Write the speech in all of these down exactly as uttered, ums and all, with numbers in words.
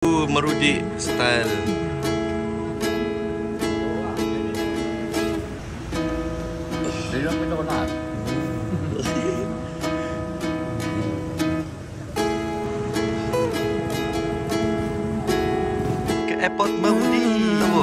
Marudi style. Dia punya warna. Ke airport Marudi. Apa?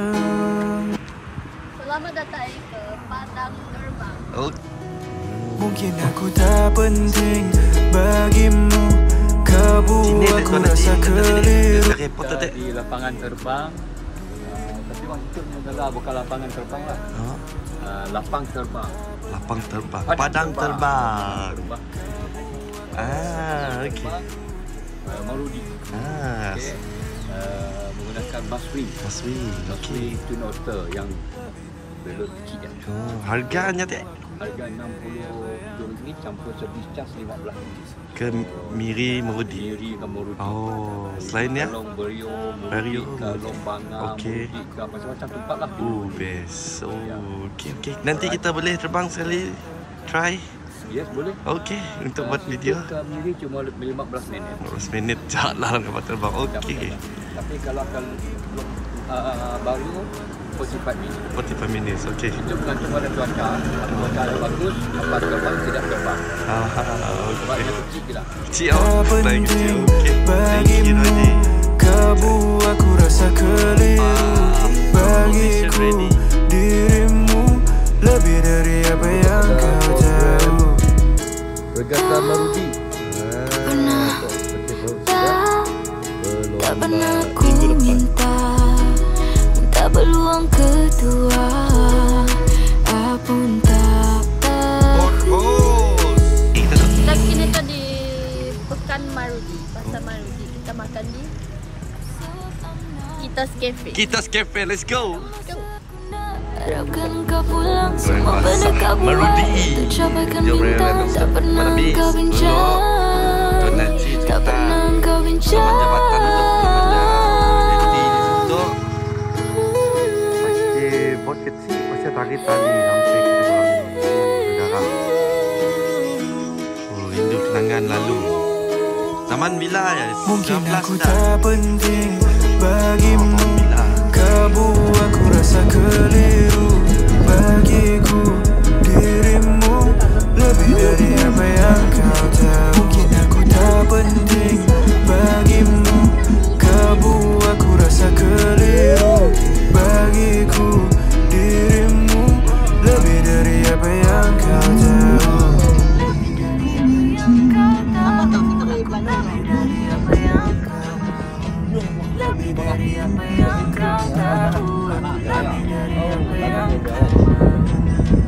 Selamat datang ke Padang Terbang. Oh. Mungkin aku tak penting bagimu, kau buat aku rasa keliru. Kita di lapangan terbang, uh, tapi maksudnya adalah bukan lapangan terbang lah. Oh. Uh, lapang terbang. Lapang terbang. Padang terbang. terbang. Ah, okey. Uh, Marudi. Ah, Okay. Uh, menggunakan busway. Maswi. Busway Okey. Twin Otter yang belok kecil je. Oh, harganya tak? Harga enam puluh tujuh ringgit campur servis cas lima belas ringgit. Ke Miri Marudi. Diri ke Marudi. Oh, selainnya? Long Berio, Berio. Marudi ke Lombanga, Okey. Marudi ke macam-macam tempat lah. Oh, best. Oh, okey okey. Nanti kita boleh terbang sekali. Try. Yes, boleh. Okey, untuk buat Uh, video. Ke Miri cuma lima belas minit. lima belas minit jalan kapal terbang. Okey. Tapi kalau ke uh, Bario, empat puluh empat minit. empat puluh lima minit. Okey. Itu bergantung pada cuaca. Kalau cuaca ada bagus, kapal terbang tidak terbang. Ah, Sebabnya okey. kecil je lah. Kecil oh, flying kecil. Okey. Thank you Raji. Kau buat aku rasa keliru. Bagiku dirimu lebih dari apa yang kau tahu. Regatta Marudi. Pernah tak, tak pernah ku minta, minta peluang kedua, apun tak Oh, Kita kini tu di Pekan Marudi, Pasar Marudi. Kita makan di Kitas Cafe. Kitas Cafe, let's go. Jom. harapkan kau pulang. Semua benda kau buat Marudi. untuk capaikan Jom, bintang. Raya, Tak pernah Habis. kau bincang, Tuan Haji tak cerita pernah kau bincang. Taman jabatan untuk namanya F T untuk pakai bot kecil, pakai tarik tali sampai ke dalam oh, rindu kenangan lalu. Taman Bila ya, Mungkin sembilan belas aku dah. tak penting bagimu, Taman Bila. kau buat aku rasa keliru. Bagiku dirimu lebih dari apa yang kau tahu. Mungkin aku tak penting bagimu, kau buat aku rasa keliru. Bagiku dirimu lebih dari apa yang kau tahu. Lebih dari apa yang kau tahu. Lebih dari apa yang kau tahu. Lebih dari apa yang kau tahu.